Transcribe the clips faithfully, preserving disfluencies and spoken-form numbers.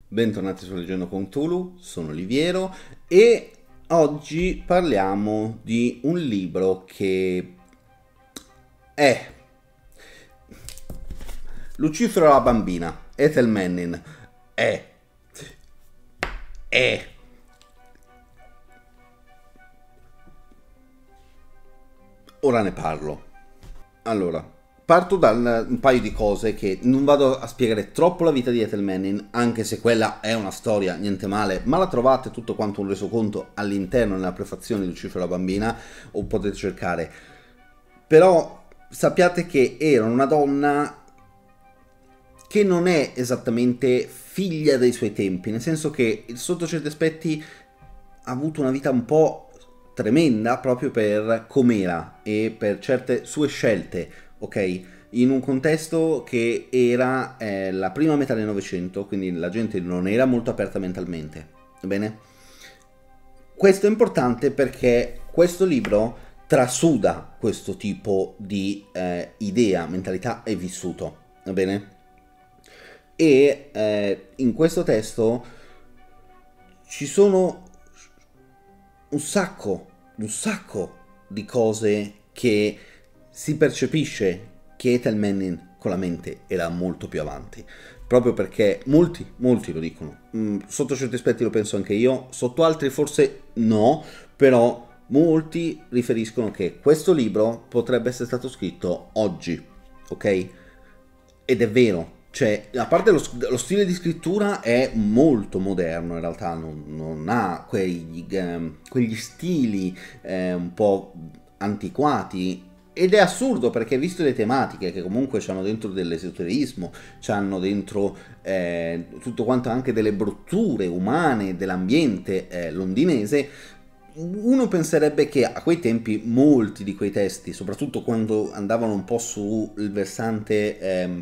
Bentornati su Leggendo con Cthulhu, sono Oliviero e oggi parliamo di un libro che è Lucifero e la bambina, Ethel Manning. È, è, ora ne parlo. Allora, parto da un paio di cose che non vado a spiegare troppo la vita di Ethel Manning, anche se quella è una storia, niente male, ma la trovate tutto quanto un resoconto all'interno, nella prefazione di Lucifero e la bambina, o potete cercare. Però sappiate che era una donna che non è esattamente figlia dei suoi tempi, nel senso che sotto certi aspetti ha avuto una vita un po' tremenda proprio per com'era e per certe sue scelte, ok? In un contesto che era eh, la prima metà del Novecento, quindi la gente non era molto aperta mentalmente, va bene? Questo è importante perché questo libro trasuda questo tipo di eh, idea, mentalità e vissuto, va bene? E eh, in questo testo ci sono un sacco, un sacco di cose che si percepisce che Ethel Manning con la mente era molto più avanti. Proprio perché molti, molti lo dicono. Mm, sotto certi aspetti lo penso anche io, sotto altri forse no, però molti riferiscono che questo libro potrebbe essere stato scritto oggi, ok? Ed è vero, cioè, a parte lo, lo stile di scrittura è molto moderno, in realtà non, non ha quegli, ehm, quegli stili eh, un po' antiquati. Ed è assurdo perché, visto le tematiche che comunque hanno dentro dell'esoterismo, hanno dentro eh, tutto quanto anche delle brutture umane dell'ambiente eh, londinese, uno penserebbe che a quei tempi molti di quei testi, soprattutto quando andavano un po' sul versante ehm,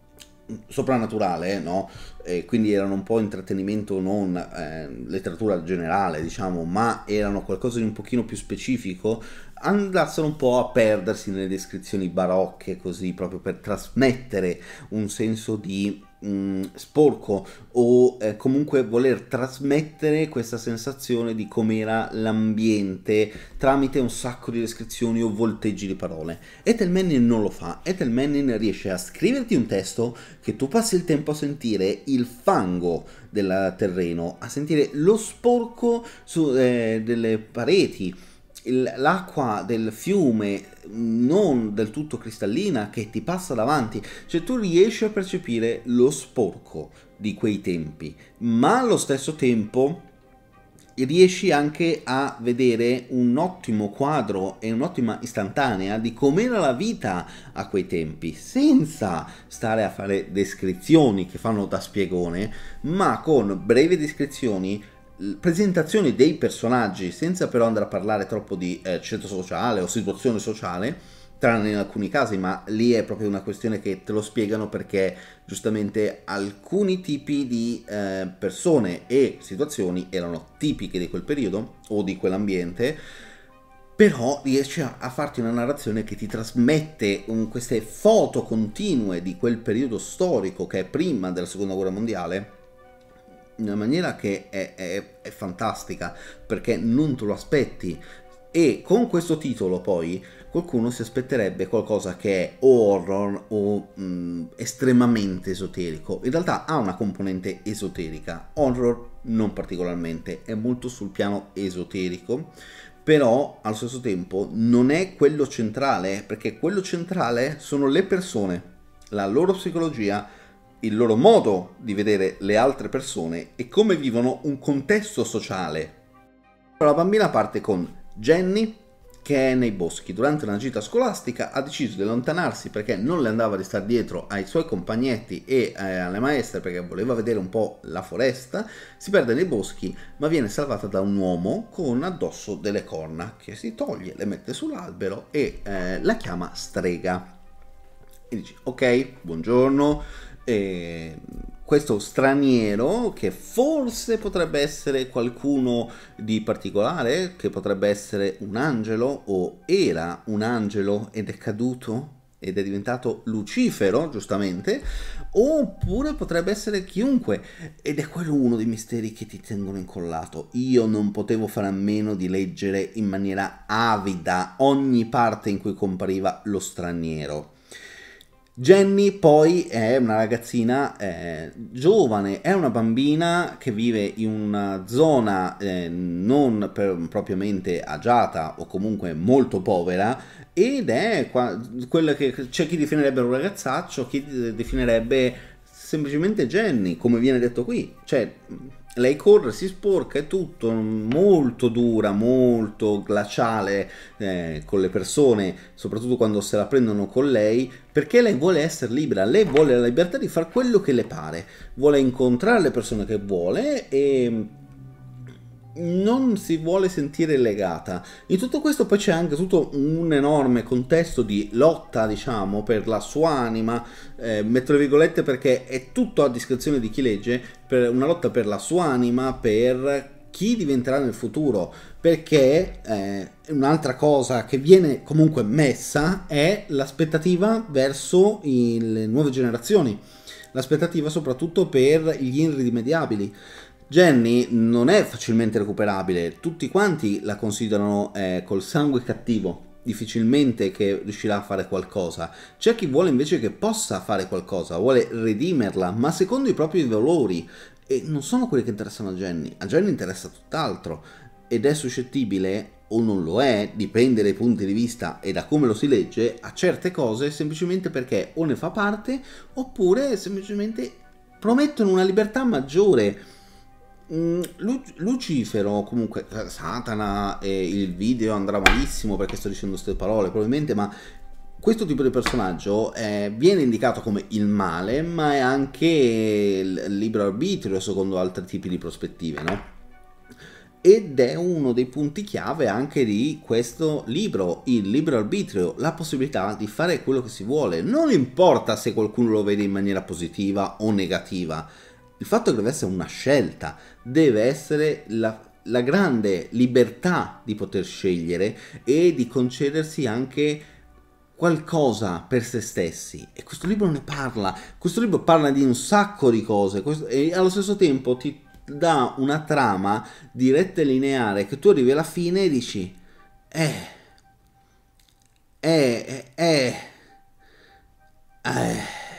soprannaturale, no? E quindi erano un po' intrattenimento, non eh, letteratura generale, diciamo, ma erano qualcosa di un pochino più specifico, andassero un po' a perdersi nelle descrizioni barocche, così, proprio per trasmettere un senso di mh, sporco o eh, comunque voler trasmettere questa sensazione di com'era l'ambiente tramite un sacco di descrizioni o volteggi di parole. Ethel Manning non lo fa. Ethel Manning riesce a scriverti un testo che tu passi il tempo a sentire il fango del terreno, a sentire lo sporco su, eh, delle pareti, il, l'acqua del fiume non del tutto cristallina che ti passa davanti, cioè tu riesci a percepire lo sporco di quei tempi, ma allo stesso tempo riesci anche a vedere un ottimo quadro e un'ottima istantanea di com'era la vita a quei tempi, senza stare a fare descrizioni che fanno da spiegone, ma con brevi descrizioni, presentazioni dei personaggi, senza però andare a parlare troppo di eh, ceto sociale o situazione sociale, tranne in alcuni casi, ma lì è proprio una questione che te lo spiegano perché giustamente alcuni tipi di eh, persone e situazioni erano tipiche di quel periodo o di quell'ambiente, però riesce a, a farti una narrazione che ti trasmette un, queste foto continue di quel periodo storico che è prima della seconda guerra mondiale in una maniera che è, è, è fantastica, perché non te lo aspetti. E con questo titolo poi qualcuno si aspetterebbe qualcosa che è o horror o mh, estremamente esoterico. In realtà ha una componente esoterica, horror non particolarmente, è molto sul piano esoterico, però allo stesso tempo non è quello centrale, perché quello centrale sono le persone, la loro psicologia, il loro modo di vedere le altre persone e come vivono un contesto sociale. La bambina parte con Jenny, che è nei boschi. Durante una gita scolastica ha deciso di allontanarsi perché non le andava di stare dietro ai suoi compagnetti e eh, alle maestre perché voleva vedere un po' la foresta. Si perde nei boschi ma viene salvata da un uomo con addosso delle corna che si toglie, le mette sull'albero e eh, la chiama strega. E dici ok, buongiorno. E questo straniero che forse potrebbe essere qualcuno di particolare, che potrebbe essere un angelo o era un angelo ed è caduto ed è diventato Lucifero, giustamente, oppure potrebbe essere chiunque, ed è quello uno dei misteri che ti tengono incollato. Io non potevo fare a meno di leggere in maniera avida ogni parte in cui compariva lo straniero. Jenny poi è una ragazzina eh, giovane, è una bambina che vive in una zona eh, non per, propriamente agiata o comunque molto povera, ed è qua, quella che c'è chi definirebbe un ragazzaccio, chi definirebbe semplicemente Jenny, come viene detto qui. Cioè, lei corre, si sporca, è tutto molto dura, molto glaciale eh, con le persone, soprattutto quando se la prendono con lei, perché lei vuole essere libera, lei vuole la libertà di fare quello che le pare, vuole incontrare le persone che vuole e non si vuole sentire legata. In tutto questo poi c'è anche tutto un enorme contesto di lotta, diciamo, per la sua anima, eh, metto le virgolette perché è tutto a discrezione di chi legge, per una lotta per la sua anima, per chi diventerà nel futuro, perché eh, un'altra cosa che viene comunque messa è l'aspettativa verso i, le nuove generazioni, l'aspettativa soprattutto per gli irrimediabili. Jenny non è facilmente recuperabile, tutti quanti la considerano eh, col sangue cattivo, difficilmente che riuscirà a fare qualcosa. C'è chi vuole invece che possa fare qualcosa, vuole redimerla, ma secondo i propri valori, e non sono quelli che interessano a Jenny. A Jenny interessa tutt'altro, ed è suscettibile, o non lo è, dipende dai punti di vista e da come lo si legge, a certe cose semplicemente perché o ne fa parte, oppure semplicemente promettono una libertà maggiore. Lucifero, comunque Satana, e il video andrà malissimo perché sto dicendo queste parole probabilmente, ma questo tipo di personaggio eh, viene indicato come il male, ma è anche il libero arbitrio secondo altri tipi di prospettive, no? Ed è uno dei punti chiave anche di questo libro, il libero arbitrio, la possibilità di fare quello che si vuole, non importa se qualcuno lo vede in maniera positiva o negativa. Il fatto che deve essere una scelta, deve essere la, la grande libertà di poter scegliere e di concedersi anche qualcosa per se stessi. E questo libro ne parla, questo libro parla di un sacco di cose e allo stesso tempo ti dà una trama diretta e lineare che tu arrivi alla fine e dici eh, eh, eh, eh,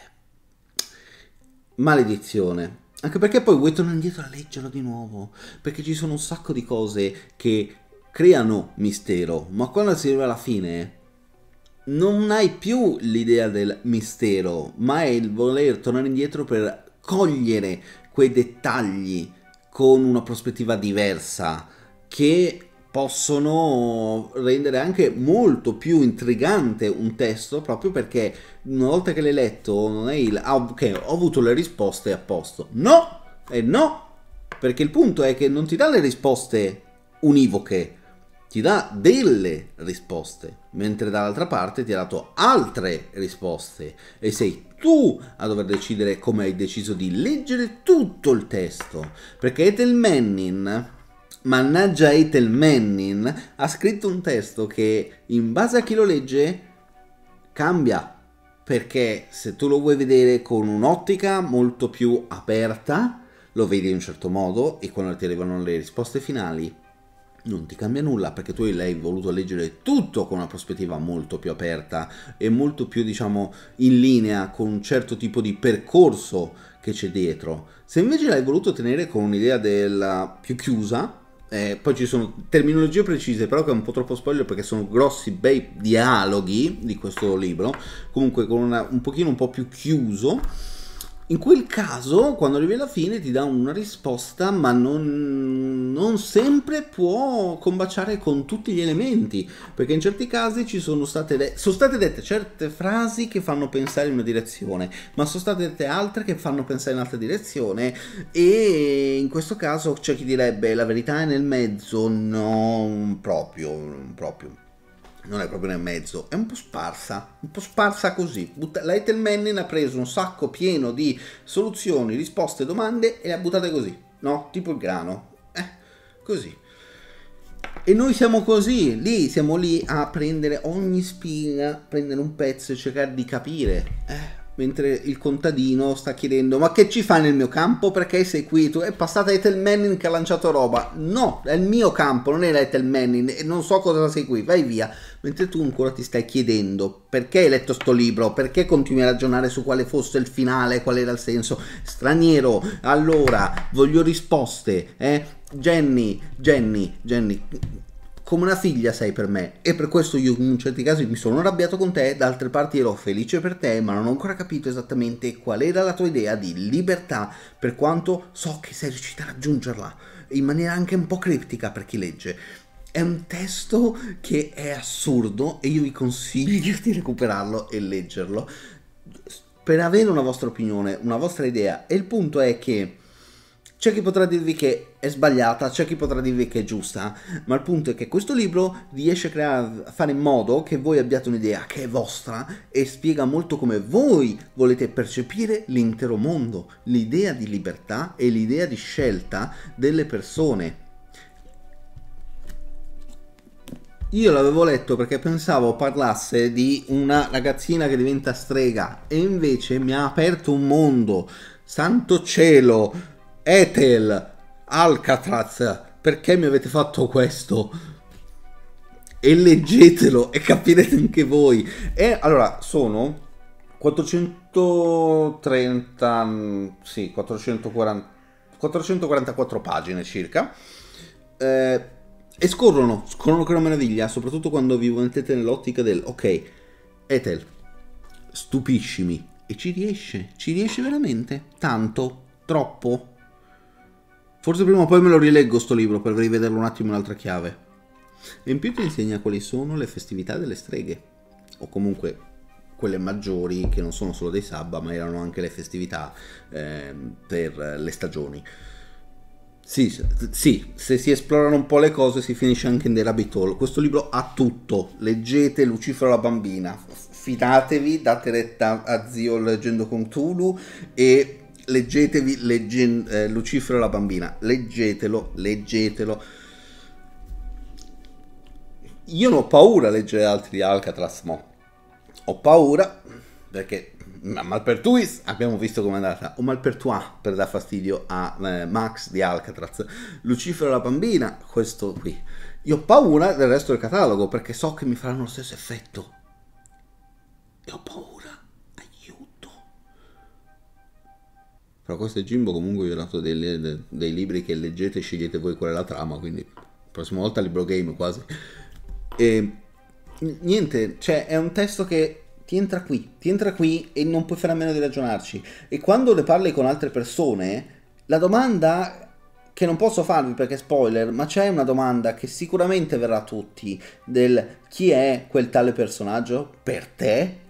maledizione. Anche perché poi vuoi tornare indietro a leggerlo di nuovo, perché ci sono un sacco di cose che creano mistero, ma quando si arriva alla fine non hai più l'idea del mistero, ma è il voler tornare indietro per cogliere quei dettagli con una prospettiva diversa che possono rendere anche molto più intrigante un testo, proprio perché una volta che l'hai letto non è il ah, ok, ho avuto le risposte a posto. No, e no, perché il punto è che non ti dà le risposte univoche, ti dà delle risposte, mentre dall'altra parte ti ha dato altre risposte e sei tu a dover decidere come hai deciso di leggere tutto il testo, perché Ethel Manning, mannaggia Ethel Manning, ha scritto un testo che in base a chi lo legge cambia, perché se tu lo vuoi vedere con un'ottica molto più aperta lo vedi in un certo modo e quando ti arrivano le risposte finali non ti cambia nulla, perché tu l'hai voluto leggere tutto con una prospettiva molto più aperta e molto più, diciamo, in linea con un certo tipo di percorso che c'è dietro. Se invece l'hai voluto tenere con un'idea della più chiusa, eh, poi ci sono terminologie precise, però che è un po' troppo spoiler perché sono grossi bei dialoghi di questo libro, comunque con una, un pochino un po' più chiuso. In quel caso, quando arrivi alla fine, ti dà una risposta, ma non, non sempre può combaciare con tutti gli elementi, perché in certi casi ci sono state, de- sono state dette certe frasi che fanno pensare in una direzione, ma sono state dette altre che fanno pensare in un'altra direzione, e in questo caso c'è chi direbbe la verità è nel mezzo. Non proprio, non proprio. Non è proprio nel mezzo, è un po' sparsa, un po' sparsa così. La Ethel Manning ha preso un sacco pieno di soluzioni, risposte, domande e le ha buttate così, no? Tipo il grano, eh, così. E noi siamo così, lì, siamo lì a prendere ogni spina, prendere un pezzo e cercare di capire. Eh. Mentre il contadino sta chiedendo: ma che ci fai nel mio campo? Perché sei qui? Tu è passata Ethel Manning che ha lanciato roba. No, è il mio campo, non era Ethel Manning e non so cosa sei qui, vai via. Mentre tu ancora ti stai chiedendo: perché hai letto sto libro? Perché continui a ragionare su quale fosse il finale, qual era il senso? Straniero, allora, voglio risposte, eh? Jenny, Jenny, Jenny... come una figlia sei per me, e per questo io in certi casi mi sono arrabbiato con te, da altre parti ero felice per te, ma non ho ancora capito esattamente qual era la tua idea di libertà, per quanto so che sei riuscita a raggiungerla, in maniera anche un po' criptica per chi legge. È un testo che è assurdo e io vi consiglio di recuperarlo e leggerlo per avere una vostra opinione, una vostra idea, e il punto è che c'è chi potrà dirvi che è sbagliata, c'è chi potrà dirvi che è giusta, ma il punto è che questo libro riesce a, creare, a fare in modo che voi abbiate un'idea che è vostra e spiega molto come voi volete percepire l'intero mondo, l'idea di libertà e l'idea di scelta delle persone. Io l'avevo letto perché pensavo parlasse di una ragazzina che diventa strega e invece mi ha aperto un mondo, santo cielo! Ethel, Alcatraz, perché mi avete fatto questo? E leggetelo e capirete anche voi. E allora sono quattrocentotrenta, sì, quattrocentoquaranta, quattrocentoquarantaquattro pagine circa. Eh, e scorrono, scorrono che una meraviglia, soprattutto quando vi mettete nell'ottica del ok, Ethel, stupiscimi. E ci riesce, ci riesce veramente, tanto, troppo. Forse prima o poi me lo rileggo sto libro per rivederlo un attimo in un'altra chiave. E in più ti insegna quali sono le festività delle streghe, o comunque quelle maggiori che non sono solo dei sabba ma erano anche le festività eh, per le stagioni. Sì, sì, se si esplorano un po' le cose si finisce anche in The Rabbit Hole. Questo libro ha tutto, leggete Lucifero la bambina, fidatevi, date retta a zio leggendo con Cthulhu e leggetevi leggen eh, Lucifero la bambina, leggetelo, leggetelo. Io non ho paura a leggere altri di Alcatraz, mo. Ho paura perché Malpertuis abbiamo visto com'è andata, o Malpertuis per dar fastidio a eh, Max di Alcatraz. Lucifero la bambina, questo qui. Io ho paura del resto del catalogo perché so che mi faranno lo stesso effetto. E ho paura. Però questo è Jimbo, comunque vi ho dato dei, dei, dei libri che leggete e scegliete voi qual è la trama, quindi la prossima volta libro game quasi. E niente, cioè è un testo che ti entra qui, ti entra qui e non puoi fare a meno di ragionarci. E quando ne parli con altre persone, la domanda che non posso farvi perché spoiler, ma c'è una domanda che sicuramente verrà a tutti, del chi è quel tale personaggio per te?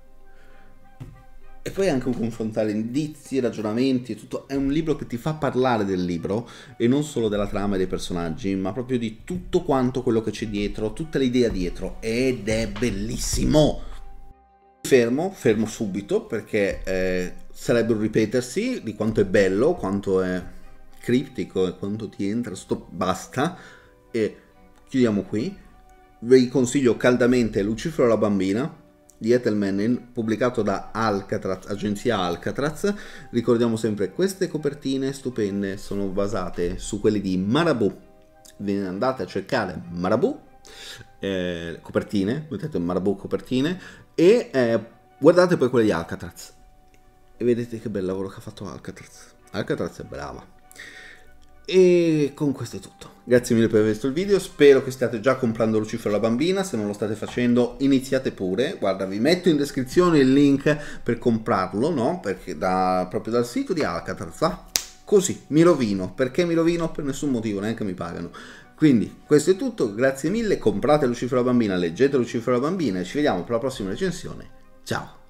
E poi anche un confrontare indizi, ragionamenti e tutto. È un libro che ti fa parlare del libro e non solo della trama e dei personaggi, ma proprio di tutto quanto quello che c'è dietro, tutta l'idea dietro, ed è bellissimo. Fermo, fermo subito perché eh, sarebbe un ripetersi di quanto è bello, quanto è criptico e quanto ti entra. Stop, basta e chiudiamo qui. Vi consiglio caldamente Lucifero la bambina di Ethel Manning, pubblicato da Alcatraz, agenzia Alcatraz. Ricordiamo sempre queste copertine stupende sono basate su quelle di Marabout. Ve ne andate a cercare Marabout eh, copertine, mettete Marabout copertine e eh, guardate poi quelle di Alcatraz e vedete che bel lavoro che ha fatto Alcatraz. Alcatraz è brava. E con questo è tutto. Grazie mille per aver visto il video, spero che stiate già comprando Lucifero la bambina. Se non lo state facendo iniziate pure. Guarda, vi metto in descrizione il link per comprarlo, no? Perché da, proprio dal sito di Alcatraz, ah, così mi rovino. Perché mi rovino? Per nessun motivo, neanche mi pagano. Quindi questo è tutto, grazie mille, comprate Lucifero la bambina, leggete Lucifero la bambina e ci vediamo per la prossima recensione. Ciao!